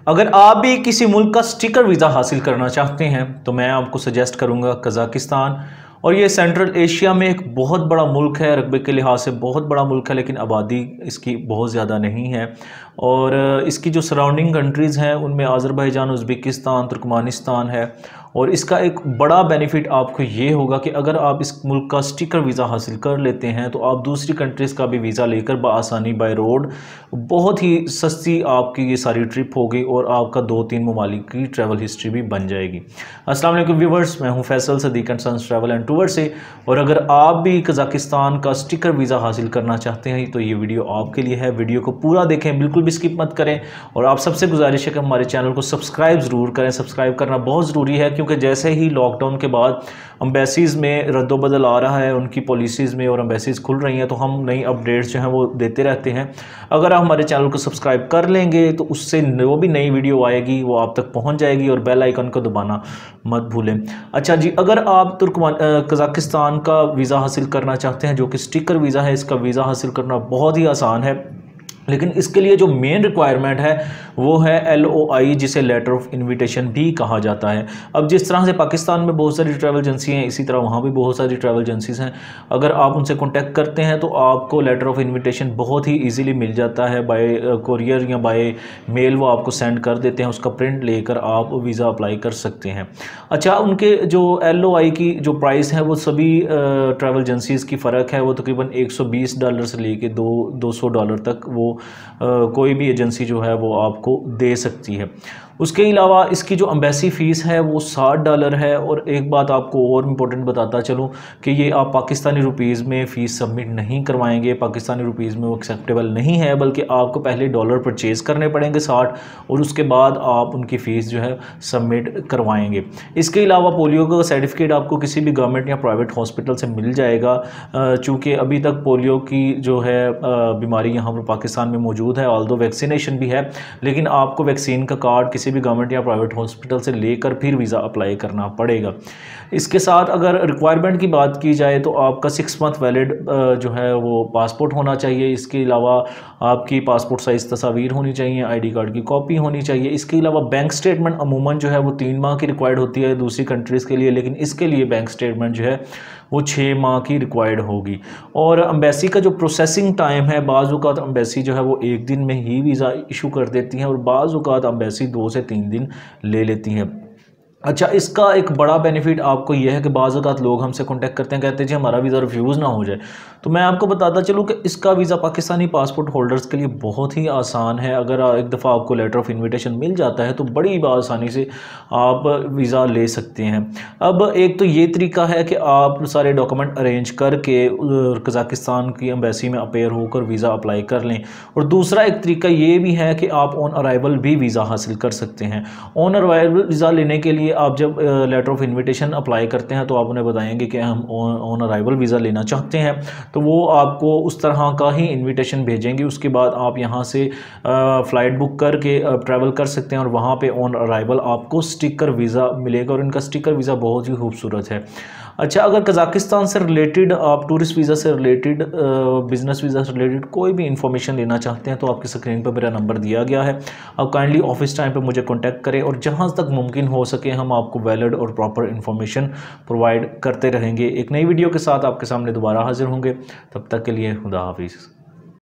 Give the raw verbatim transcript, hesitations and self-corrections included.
अगर आप भी किसी मुल्क का स्टिकर वीज़ा हासिल करना चाहते हैं तो मैं आपको सजेस्ट करूंगा कज़ाकिस्तान। और ये सेंट्रल एशिया में एक बहुत बड़ा मुल्क है, रकबे के लिहाज से बहुत बड़ा मुल्क है, लेकिन आबादी इसकी बहुत ज़्यादा नहीं है। और इसकी जो सराउंडिंग कंट्रीज़ हैं उनमें आज़रबाईजान, उज़्बेकिस्तान, तुर्कमानिस्तान है। और इसका एक बड़ा बेनिफिट आपको ये होगा कि अगर आप इस मुल्क का स्टिकर वीज़ा हासिल कर लेते हैं तो आप दूसरी कंट्रीज़ का भी वीज़ा लेकर बआसानी बाय रोड बहुत ही सस्ती आपकी ये सारी ट्रिप होगी और आपका दो तीन ममालिक की ट्रैवल हिस्ट्री भी बन जाएगी। अस्सलाम वालेकुम व्यूवर्स, मैं हूं Faisal Sadiq and sons travel and tour से। और अगर आप भी कज़ाकिस्तान का स्टिकर वीज़ा हासिल करना चाहते हैं तो ये वीडियो आपके लिए है। वीडियो को पूरा देखें, बिल्कुल भी स्किप मत करें। और आप सबसे गुजारिश है कि हमारे चैनल को सब्सक्राइब ज़रूर करें। सब्सक्राइब करना बहुत ज़रूरी है क्योंकि जैसे ही लॉकडाउन के बाद अम्बेसीज़ में रद्दोबदल आ रहा है उनकी पॉलिसीज़ में और अम्बेसीज़ खुल रही हैं तो हम नई अपडेट्स जो हैं वो देते रहते हैं। अगर आप हमारे चैनल को सब्सक्राइब कर लेंगे तो उससे वो भी नई वीडियो आएगी वो आप तक पहुंच जाएगी और बेल आइकन को दबाना मत भूलें। अच्छा जी, अगर आप तुर्कमान कज़ाकिस्तान का वीज़ा हासिल करना चाहते हैं जो कि स्टिकर वीज़ा है, इसका वीज़ा हासिल करना बहुत ही आसान है, लेकिन इसके लिए जो मेन रिक्वायरमेंट है वो है एल ओ आई, जिसे लेटर ऑफ इनविटेशन भी कहा जाता है। अब जिस तरह से पाकिस्तान में बहुत सारी ट्रैवल एजेंसी हैं, इसी तरह वहाँ भी बहुत सारी ट्रैवल एजेंसीज़ हैं। अगर आप उनसे कांटेक्ट करते हैं तो आपको लेटर ऑफ इनविटेशन बहुत ही इजीली मिल जाता है। बाय कोरियर या बाय मेल वो आपको सेंड कर देते हैं, उसका प्रिंट लेकर आप वीज़ा अप्लाई कर सकते हैं। अच्छा, उनके जो एल ओ आई की जो प्राइस है वो सभी ट्रैवल एजेंसीज़ की फ़र्क है, वो तकरीबन एक सौ बीस डॉलर से लेके दो दो सौ डॉलर तक वो आ, कोई भी एजेंसी जो है वो आपको दे सकती है। उसके अलावा इसकी जो एम्बेसी फ़ीस है वो साठ डॉलर है। और एक बात आपको और इम्पोर्टेंट बताता चलूँ कि ये आप पाकिस्तानी रुपीज़ में फ़ीस सबमिट नहीं करवाएंगे, पाकिस्तानी रुपीज़ में वो एक्सेप्टेबल नहीं है, बल्कि आपको पहले डॉलर परचेज़ करने पड़ेंगे साठ, और उसके बाद आप उनकी फ़ीस जो है सबमिट करवाएंगे। इसके अलावा पोलियो का सर्टिफिकेट आपको किसी भी गवर्नमेंट या प्राइवेट हॉस्पिटल से मिल जाएगा, चूँकि अभी तक पोलियो की जो है बीमारी यहाँ पर पाकिस्तान में मौजूद है, ऑल्दो वैक्सीनेशन भी है, लेकिन आपको वैक्सीन का कार्ड किसी भी गवर्नमेंट या प्राइवेट हॉस्पिटल से लेकर फिर वीज़ा अप्लाई करना पड़ेगा। इसके साथ अगर रिक्वायरमेंट की बात की जाए तो आपका सिक्स मंथ वैलिड जो है वो पासपोर्ट होना चाहिए। इसके अलावा आपकी पासपोर्ट साइज़ तस्वीर होनी चाहिए, आईडी कार्ड की कॉपी होनी चाहिए। इसके अलावा बैंक स्टेटमेंट अमूमन जो है वो तीन माह की रिक्वायर्ड होती है दूसरी कंट्रीज़ के लिए, लेकिन इसके लिए बैंक स्टेटमेंट जो है वो छः माह की रिक्वायर्ड होगी। और एम्बेसी का जो प्रोसेसिंग टाइम है, बाज़ औक़ात एम्बेसी जो है वो एक दिन में ही वीज़ा इशू कर देती हैं और बाज़ औक़ात एम्बेसी दो से तीन दिन ले लेती हैं। अच्छा, इसका एक बड़ा बेनिफिट आपको यह है कि बाज़ औक़ात लोग हमसे कांटेक्ट करते हैं, कहते हैं जी हमारा वीज़ा रिफ्यूज़ ना हो जाए। तो मैं आपको बताता चलूँ कि इसका वीज़ा पाकिस्तानी पासपोर्ट होल्डर्स के लिए बहुत ही आसान है। अगर एक दफ़ा आपको लेटर ऑफ इनविटेशन मिल जाता है तो बड़ी आसानी से आप वीज़ा ले सकते हैं। अब एक तो ये तरीका है कि आप सारे डॉक्यूमेंट अरेंज करके कज़ाकिस्तान की एम्बेसी में अपेयर होकर वीज़ा अप्लाई कर लें, और दूसरा एक तरीका ये भी है कि आप ऑन अराइवल भी वीज़ा हासिल कर सकते हैं। ऑन अराइवल वीज़ा लेने के लिए आप जब लेटर ऑफ इनविटेशन अप्लाई करते हैं तो आप उन्हें बताएंगे कि हम ऑन अराइवल वीज़ा लेना चाहते हैं, तो वो आपको उस तरह का ही इनविटेशन भेजेंगे। उसके बाद आप यहाँ से फ़्लाइट बुक करके ट्रैवल कर सकते हैं और वहाँ पे ऑन अराइवल आपको स्टिकर वीज़ा मिलेगा, और इनका स्टिकर वीज़ा बहुत ही खूबसूरत है। अच्छा, अगर कज़ाकिस्तान से रिलेटेड आप टूरिस्ट वीज़ा से रिलेटेड, बिज़नेस वीज़ा से रिलेटेड कोई भी इंफॉर्मेशन लेना चाहते हैं तो आपकी स्क्रीन पर मेरा नंबर दिया गया है। आप काइंडली ऑफिस टाइम पे मुझे कांटेक्ट करें और जहां तक मुमकिन हो सके हम आपको वैलिड और प्रॉपर इंफॉर्मेशन प्रोवाइड करते रहेंगे। एक नई वीडियो के साथ आपके सामने दोबारा हाजिर होंगे, तब तक के लिए खुदा हाफिज़।